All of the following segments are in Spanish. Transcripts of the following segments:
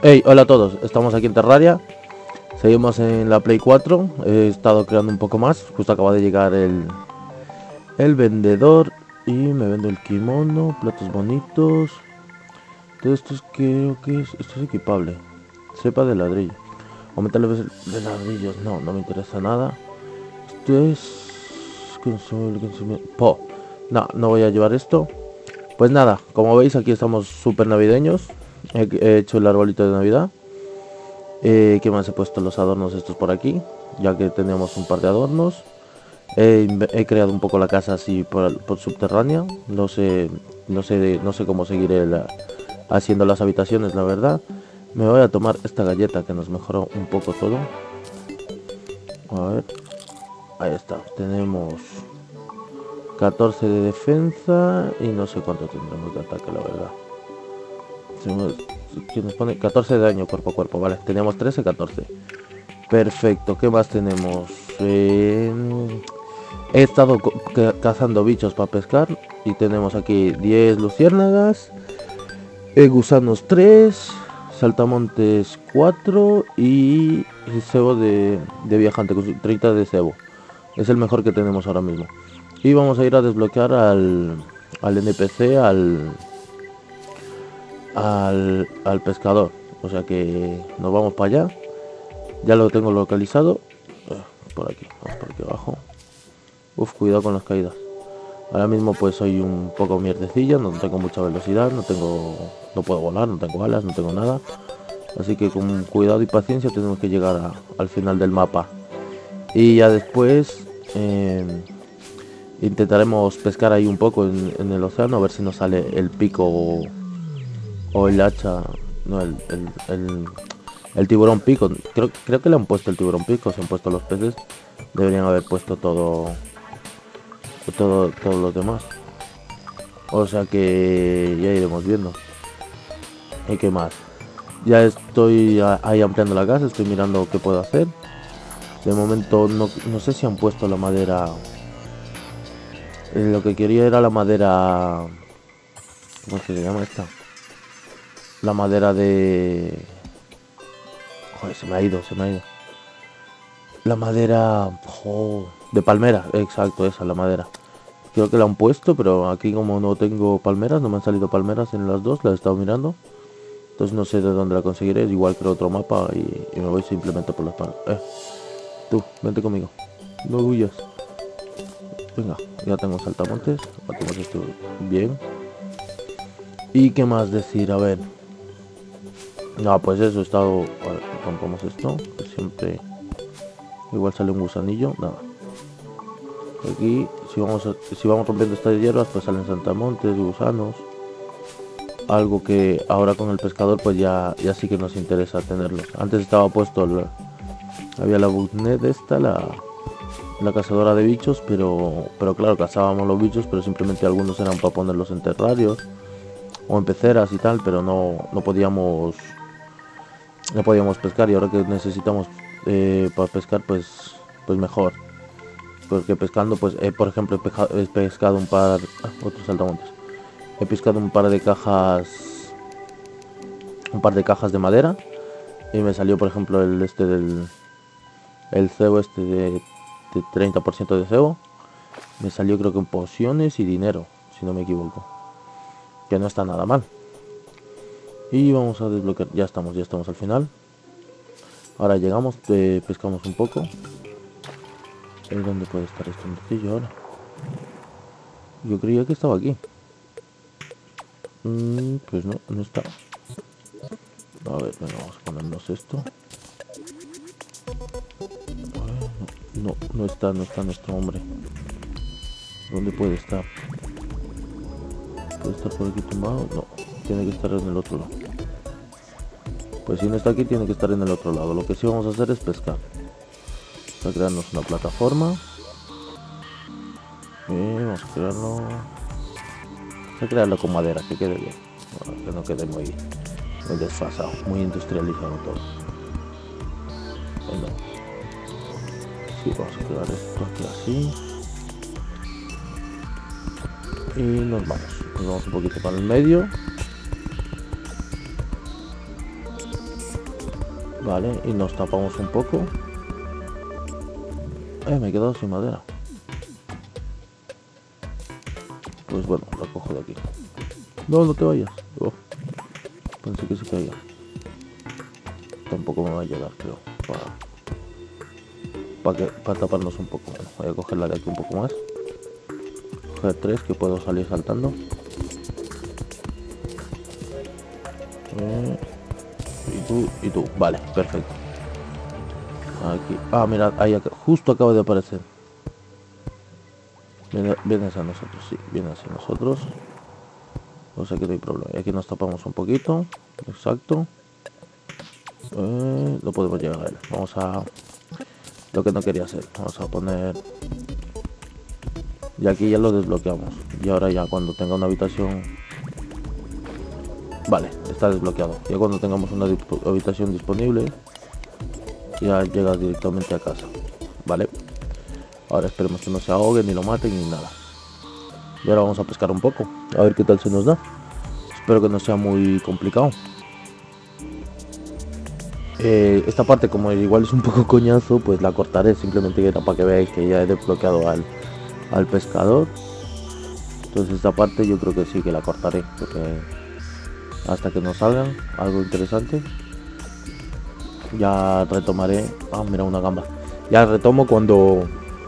Hey, hola a todos, estamos aquí en Terraria. Seguimos en la Play 4. He estado creando un poco más. Justo acaba de llegar el vendedor y me vendo el kimono, platos bonitos. Todo esto es, creo que esto es equipable. Cepa de ladrillo. Aumentar la vez de ladrillos. No me interesa nada. Esto es consumir. No voy a llevar esto. Pues nada, como veis aquí estamos súper navideños. He hecho el arbolito de Navidad. ¿Qué más? He puesto los adornos estos por aquí, ya que teníamos un par de adornos. He creado un poco la casa así por subterránea. No sé cómo seguiré haciendo las habitaciones, la verdad. Me voy a tomar esta galleta que nos mejoró un poco todo. A ver, ahí está. Tenemos 14 de defensa y no sé cuánto tendremos de ataque, la verdad. Que nos pone 14 de daño cuerpo a cuerpo, vale, teníamos 13, 14. Perfecto, ¿qué más tenemos? He estado cazando bichos para pescar y tenemos aquí 10 luciérnagas, gusanos 3, saltamontes 4 y cebo de viajante, 30 de cebo. Es el mejor que tenemos ahora mismo. Y vamos a ir a desbloquear al NPC, al pescador, o sea que nos vamos para allá. Ya lo tengo localizado. Por aquí, vamos por aquí abajo. Cuidado con las caídas. Ahora mismo pues soy un poco mierdecilla, no tengo mucha velocidad, no puedo volar, no tengo alas, no tengo nada, así que con cuidado y paciencia tenemos que llegar al final del mapa y ya después intentaremos pescar ahí un poco en el océano, a ver si nos sale el pico o el hacha, no, el tiburón pico. Creo que le han puesto el tiburón pico, se han puesto los peces, deberían haber puesto todo los demás. O sea que ya iremos viendo. ¿Y qué más? Ya estoy ahí ampliando la casa, estoy mirando qué puedo hacer. De momento no sé si han puesto la madera. Lo que quería era la madera. ¿Cómo se llama esta? La madera de... Joder, se me ha ido. La madera... de palmera, exacto, esa, la madera. Creo que la han puesto, pero aquí como no tengo palmeras, no me han salido palmeras en las dos, las he estado mirando. Entonces no sé de dónde la conseguiré, igual creo otro mapa y me voy simplemente por las palmeras. Tú, vente conmigo, no huyas. Venga, ya tengo saltamontes, batemos esto bien. ¿Y qué más decir? A ver... No, pues eso, he estado... A ver, rompamos esto, que siempre... Igual sale un gusanillo, nada. Aquí, si vamos rompiendo estas hierbas, pues salen saltamontes, gusanos. Algo que ahora con el pescador, pues ya sí que nos interesa tenerlos. Antes estaba puesto... había la bugnet esta, la cazadora de bichos, pero claro, cazábamos los bichos, pero simplemente algunos eran para ponerlos en terrarios o en peceras y tal, pero no podíamos pescar, y ahora que necesitamos para pescar, pues mejor, porque pescando, pues por ejemplo he pescado un par, otros saltamontes, he pescado un par de cajas de madera y me salió, por ejemplo, el cebo este de 30% de cebo, me salió creo que en pociones y dinero, si no me equivoco, que no está nada mal. Y vamos a desbloquear, ya estamos al final. Ahora llegamos, pescamos un poco. ¿Dónde puede estar este hombrecillo ahora? Yo creía que estaba aquí. Pues no está. A ver, venga, vamos a ponernos esto. No está nuestro hombre. ¿Dónde puede estar? ¿Puede estar por aquí tumbado? No, tiene que estar en el otro lado. Pues si no está aquí, tiene que estar en el otro lado. Lo que sí vamos a hacer es pescar. Vamos a crearnos una plataforma. Vamos a crearlo con madera, que quede bien. Bueno, que no quede muy desfasado, muy industrializado todo. Bueno, sí, vamos a crear esto aquí así. Y nos vamos un poquito para el medio. Vale, y nos tapamos un poco. Me he quedado sin madera. Pues bueno, lo cojo de aquí. No, no te vayas. Oh, pensé que se caía. Tampoco me va a llegar, creo. Para taparnos un poco. Bueno, voy a cogerla de aquí un poco más. Coger 3 que puedo salir saltando. Y tú. Vale, perfecto. Aquí. Ah, mirad, ahí justo acaba de aparecer. Vienes a nosotros, sí, vienes a nosotros. O sea que no hay problema. Y aquí nos tapamos un poquito. Exacto. Lo podemos llegar a él. Vamos a... Lo que no quería hacer. Vamos a poner... Y aquí ya lo desbloqueamos. Y ahora ya cuando tenga una habitación... Vale, está desbloqueado. Ya cuando tengamos una habitación disponible, ya llega directamente a casa. Vale. Ahora esperemos que no se ahoguen, ni lo maten, ni nada. Y ahora vamos a pescar un poco. A ver qué tal se nos da. Espero que no sea muy complicado. Esta parte, como igual es un poco coñazo, pues la cortaré. Simplemente era para que veáis que ya he desbloqueado al pescador. Entonces esta parte yo creo que sí que la cortaré. Porque hasta que nos salgan algo interesante, ya retomaré. Ah, mira, una gamba. Ya retomo cuando...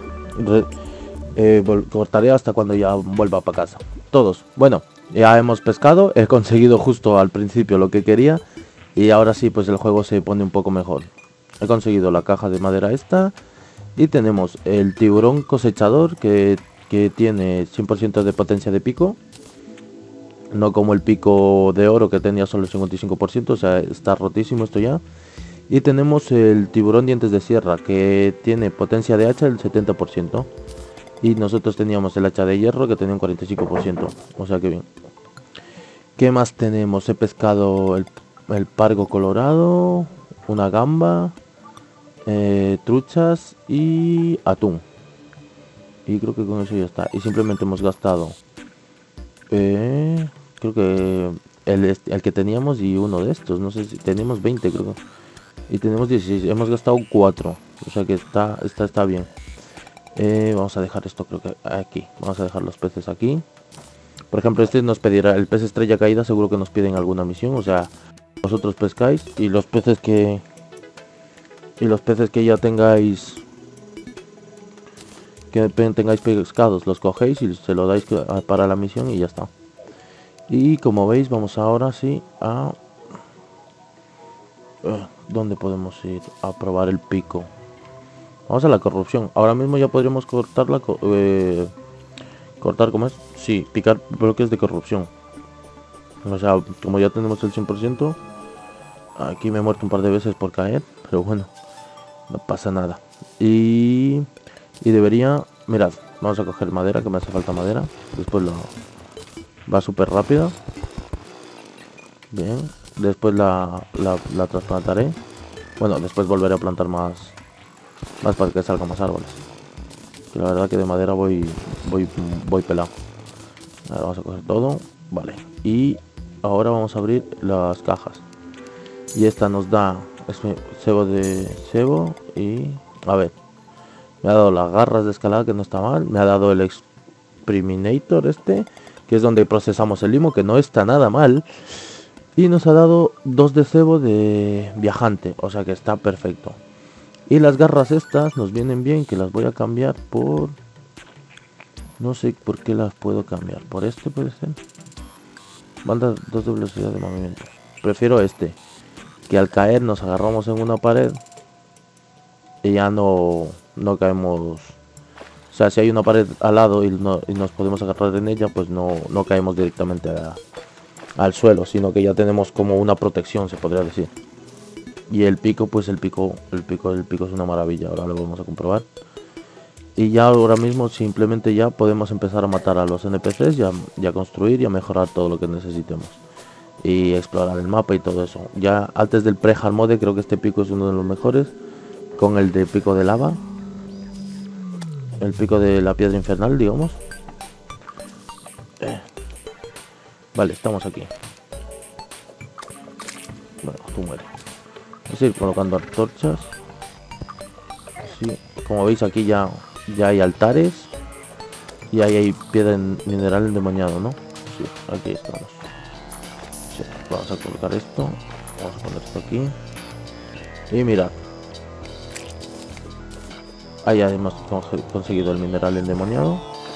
cortaré hasta cuando ya vuelva para casa. Todos. Bueno, ya hemos pescado. He conseguido justo al principio lo que quería. Y ahora sí, pues el juego se pone un poco mejor. He conseguido la caja de madera esta. Y tenemos el tiburón cosechador que tiene 100% de potencia de pico. No como el pico de oro que tenía solo el 55%. O sea, está rotísimo esto ya. Y tenemos el tiburón dientes de sierra que tiene potencia de hacha del 70%. Y nosotros teníamos el hacha de hierro que tenía un 45%. O sea que bien. ¿Qué más tenemos? He pescado el pargo colorado, una gamba, truchas y atún. Y creo que con eso ya está. Y simplemente hemos gastado... creo que el que teníamos y uno de estos. No sé si tenemos 20, creo. Y tenemos 16. Hemos gastado 4. O sea que está bien. Vamos a dejar esto, creo que aquí. Vamos a dejar los peces aquí. Por ejemplo, este nos pedirá el pez estrella caída. Seguro que nos piden alguna misión. O sea, vosotros pescáis y los peces que... Y los peces que ya tengáis... Que tengáis pescados, los cogéis y se lo dais para la misión y ya está. Y como veis, vamos ahora sí a... ¿Dónde podemos ir a probar el pico? Vamos a la corrupción. Ahora mismo ya podríamos cortarla. ¿Cortar cómo es? Sí, picar bloques de corrupción. O sea, como ya tenemos el 100%. Aquí me he muerto un par de veces por caer. Pero bueno, no pasa nada. Y debería... Mirad, vamos a coger madera, que me hace falta madera. Después va súper rápida. Bien. Después la trasplantaré. Bueno, después volveré a plantar más para que salgan más árboles. Que la verdad que de madera voy pelado. Ahora vamos a coger todo. Vale. Y ahora vamos a abrir las cajas. Y esta nos da cebo de cebo. Y a ver, me ha dado las garras de escalada, que no está mal. Me ha dado el expriminator este, que es donde procesamos el limo, que no está nada mal. Y nos ha dado 2 de cebo de viajante, o sea que está perfecto. Y las garras estas nos vienen bien, que las voy a cambiar por... No sé por qué las puedo cambiar. ¿Por este puede ser? Banda 2 de velocidad de movimiento. Prefiero este, que al caer nos agarramos en una pared y ya no caemos. O sea, si hay una pared al lado y nos podemos agarrar en ella, pues no caemos directamente al suelo, sino que ya tenemos como una protección, se podría decir. Y el pico, pues el pico es una maravilla. Ahora lo vamos a comprobar. Y ya ahora mismo simplemente ya podemos empezar a matar a los NPCs, ya construir y a mejorar todo lo que necesitemos. Y explorar el mapa y todo eso. Ya antes del pre-hard mode creo que este pico es uno de los mejores. Con el de pico de lava. El pico de la piedra infernal, digamos. Vale, estamos aquí. Bueno, tú mueres. Vamos a ir colocando antorchas. Así. Como veis aquí ya hay altares. Y ahí hay piedra mineral endemoniado, ¿no? Sí, aquí estamos. Sí, vamos a colocar esto. Vamos a poner esto aquí. Y mirad. Ahí hemos conseguido el mineral endemoniado.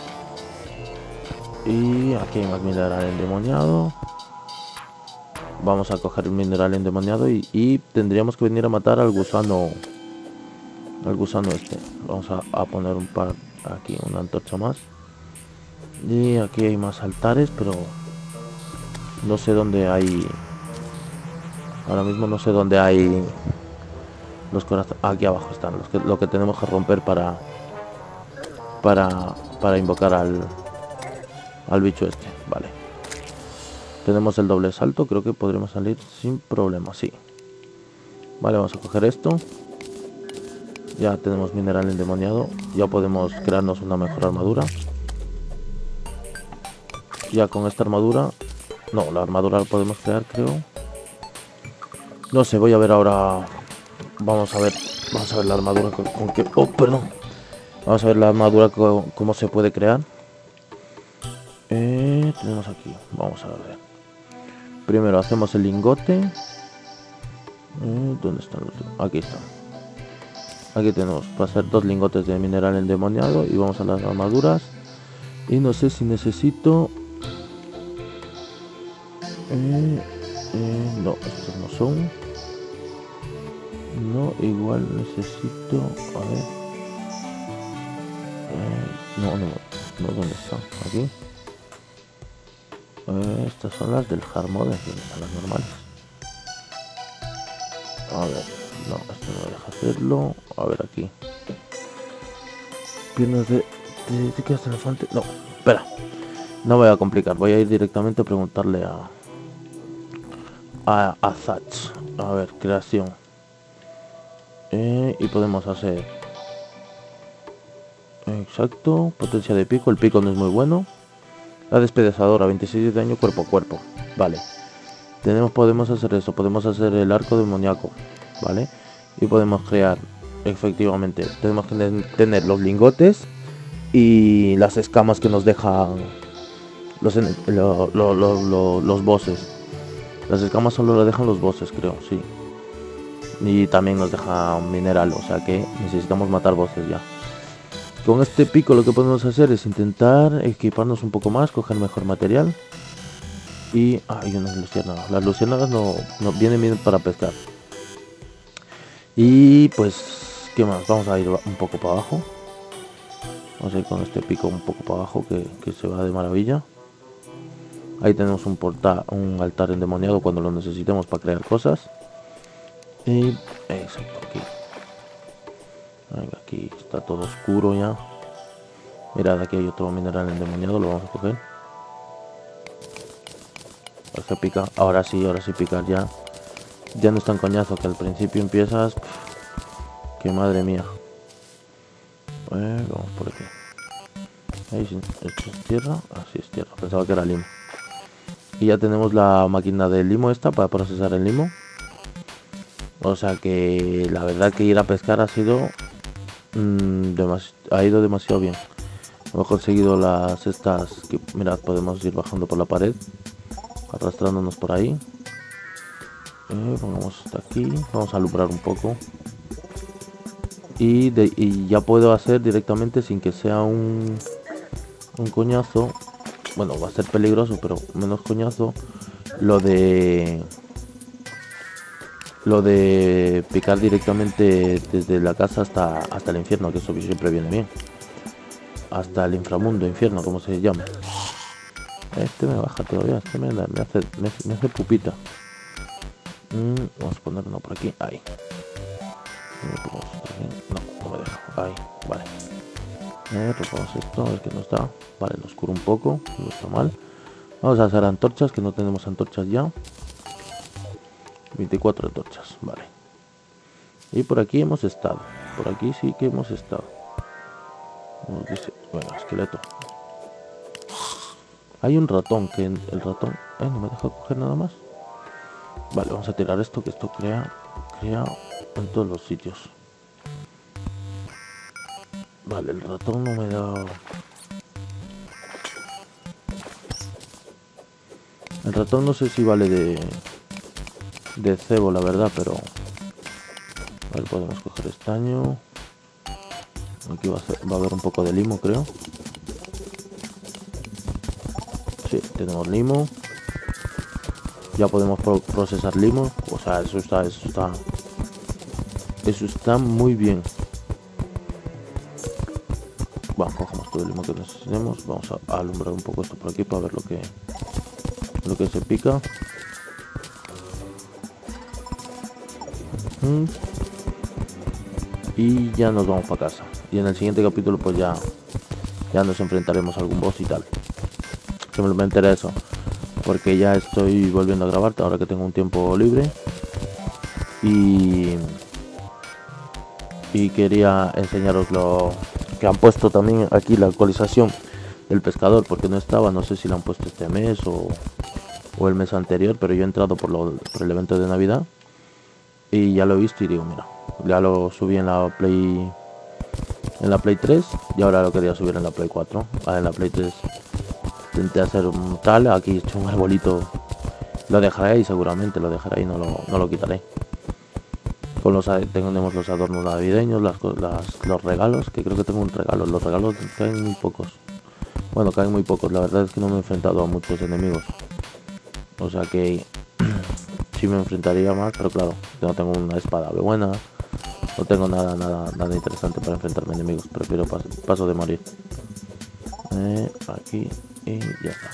Y aquí hay más mineral endemoniado. Vamos a coger el mineral endemoniado y tendríamos que venir a matar al gusano. Al gusano este. Vamos a poner un par aquí, una antorcha más. Y aquí hay más altares, pero no sé dónde hay. Ahora mismo no sé dónde hay los corazones. Aquí abajo están lo que tenemos que romper para invocar al bicho este. Vale. Tenemos el doble salto, creo que podremos salir sin problema, sí. Vale, vamos a coger esto. Ya tenemos mineral endemoniado. Ya podemos crearnos una mejor armadura. Ya con esta armadura... No, la armadura la podemos crear, creo. No sé, voy a ver ahora... Vamos a ver la armadura con que... Oh, perdón. Vamos a ver la armadura cómo se puede crear. Tenemos aquí. Vamos a ver. Primero hacemos el lingote. ¿Dónde están los? Aquí están. Aquí tenemos para hacer 2 lingotes de mineral endemoniado. Y vamos a las armaduras. Y no sé si necesito... no, estos no son. No, igual necesito... A ver. No, ¿dónde están? Aquí. Estas son las del hard mode, las normales. A ver, no, esto no me deja hacerlo. A ver aquí. Piernas de elefante. No, espera. No voy a complicar, voy a ir directamente a preguntarle a Zatch. A ver, creación. Y podemos hacer... Exacto, potencia de pico. El pico no es muy bueno. La despedazadora, 26 de daño cuerpo a cuerpo. Vale. Podemos hacer eso. Podemos hacer el arco demoníaco. Vale. Y podemos crear, efectivamente, tenemos que tener los lingotes y las escamas que nos dejan los bosses. Las escamas solo lo dejan los bosses, creo, sí. Y también nos deja mineral, o sea que necesitamos matar bosses ya. Con este pico lo que podemos hacer es intentar equiparnos un poco más, coger mejor material. Y... hay unas luciérnagas. Las luciérnagas no vienen bien para pescar. Y pues... ¿qué más? Vamos a ir un poco para abajo. Vamos a ir con este pico un poco para abajo que se va de maravilla. Ahí tenemos un altar endemoniado cuando lo necesitemos para crear cosas. Y... exacto, aquí. Venga, aquí está todo oscuro ya. Mirad, aquí hay otro mineral endemoniado, lo vamos a coger. Este pica, ahora sí picar ya. Ya no es tan coñazo que al principio empiezas. Que madre mía. Vamos por aquí. Ahí sí, esto es tierra. Así es tierra, pensaba que era limo. Y ya tenemos la máquina del limo esta para procesar el limo. O sea que la verdad que ir a pescar ha sido... ha ido demasiado bien. Hemos conseguido las estas que, mirad, podemos ir bajando por la pared, arrastrándonos por ahí. Pongamos hasta aquí, vamos a alumbrar un poco. Y ya puedo hacer directamente sin que sea un coñazo. Bueno, va a ser peligroso, pero menos coñazo. Lo de picar directamente desde la casa hasta el infierno, que eso siempre viene bien. Hasta el inframundo, infierno, como se llama. Este me baja todavía, este me hace pupita. Vamos a poner uno por aquí, ahí. No me deja, ahí, vale. Tocamos esto, a ver que no está. Vale, lo oscuro un poco, no está mal. Vamos a hacer antorchas, que no tenemos antorchas ya. 24 antorchas, vale. Y por aquí hemos estado. Por aquí sí que hemos estado. Nos dice, bueno, esqueleto. Hay un ratón que el ratón... no me deja coger nada más. Vale, vamos a tirar esto, que esto crea crea en todos los sitios. Vale, el ratón no me da... El ratón no sé si vale de cebo, la verdad, pero... A ver, podemos coger estaño. Aquí va a haber un poco de limo, creo. Sí, tenemos limo. Ya podemos procesar limo. O sea, eso está muy bien. Bueno, cogemos todo el limo que necesitemos. Vamos a alumbrar un poco esto por aquí para ver lo que se pica. Y ya nos vamos para casa. Y en el siguiente capítulo pues ya nos enfrentaremos a algún boss y tal. Simplemente era eso, porque ya estoy volviendo a grabar ahora que tengo un tiempo libre. Y quería enseñaros lo que han puesto también aquí, la actualización del pescador, porque no estaba, no sé si la han puesto este mes o el mes anterior, pero yo he entrado por el evento de Navidad y ya lo he visto y digo, mira, ya lo subí en la Play 3 y ahora lo quería subir en la Play 4. En la Play 3 intenté hacer un tal, aquí he hecho un arbolito, lo dejaré ahí, seguramente lo dejaré ahí, no lo quitaré. Tenemos los adornos navideños, los regalos, que creo que tengo un regalo. Los regalos caen muy pocos. Bueno, caen muy pocos, la verdad es que no me he enfrentado a muchos enemigos. O sea que sí me enfrentaría más, pero claro, no tengo una espada buena. No tengo nada interesante para enfrentarme a enemigos. Prefiero paso de morir. Aquí y ya está.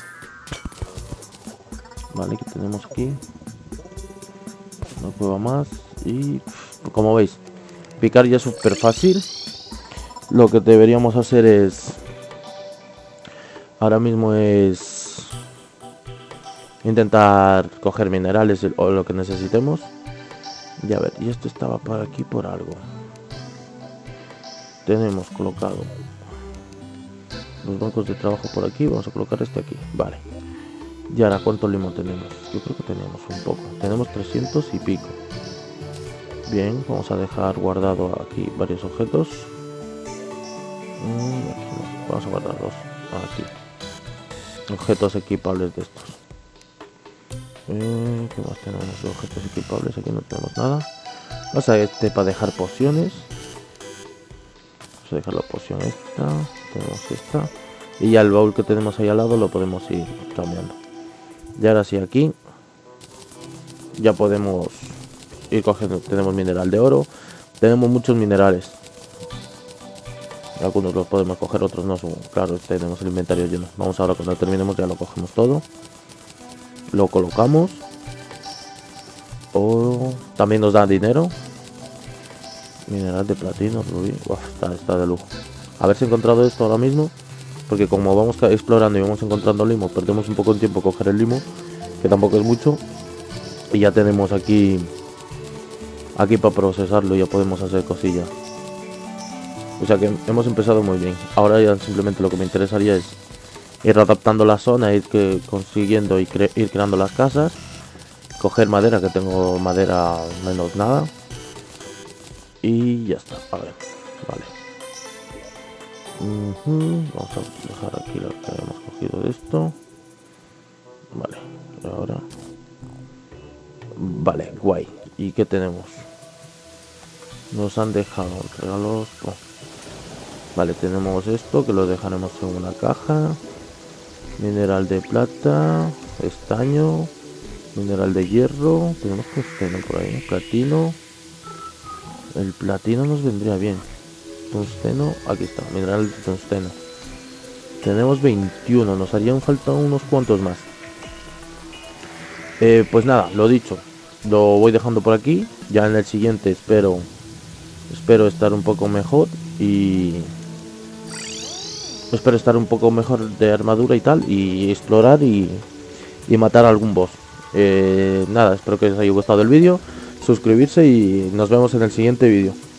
Vale, que tenemos aquí una cueva más. Y como veis, picar ya es súper fácil. Lo que deberíamos hacer es ahora mismo es intentar coger minerales o lo que necesitemos. Y a ver, y esto estaba por aquí por algo. Tenemos colocado los bancos de trabajo por aquí. Vamos a colocar este aquí. Vale. Y ahora, ¿cuánto limo tenemos? Yo creo que tenemos un poco. Tenemos 300 y pico. Bien, vamos a dejar guardado aquí varios objetos. Aquí no. Vamos a guardar dos. Aquí. Objetos equipables de estos. ¿Qué más tenemos? Objetos equipables. Aquí no tenemos nada. Vamos a para dejar pociones. Vamos a dejar la poción esta. Tenemos esta. Y ya el baúl que tenemos ahí al lado lo podemos ir cambiando. Y ahora sí, aquí ya podemos ir cogiendo. Tenemos mineral de oro. Tenemos muchos minerales. Algunos los podemos coger, otros no. Claro, tenemos el inventario lleno. Vamos ahora, cuando terminemos ya lo cogemos todo. Lo colocamos. Oro. También nos da dinero. Mineral de platino, rubí. Uf, está de lujo. Haberse encontrado esto ahora mismo. Porque como vamos explorando y vamos encontrando limo, perdemos un poco de tiempo coger el limo, que tampoco es mucho. Y ya tenemos aquí para procesarlo, ya podemos hacer cosillas. O sea que hemos empezado muy bien. Ahora ya simplemente lo que me interesaría es ir adaptando la zona, ir consiguiendo y ir creando las casas. Coger madera, que tengo madera menos nada. Y ya está, a ver, vale. Vamos a dejar aquí lo que hemos cogido de esto. Vale, ahora. Vale, guay. ¿Y qué tenemos? Nos han dejado regalos. Oh. Vale, tenemos esto que lo dejaremos en una caja. Mineral de plata, estaño, mineral de hierro. Tenemos tungsteno por ahí, platino. El platino nos vendría bien. Tungsteno, aquí está, mineral de tungsteno. Tenemos 21, nos harían falta unos cuantos más. Pues nada, lo dicho, lo voy dejando por aquí. Ya en el siguiente espero estar un poco mejor y espero estar un poco mejor de armadura y tal, y explorar y matar a algún boss. Nada, espero que os haya gustado el vídeo, suscribirse y nos vemos en el siguiente vídeo.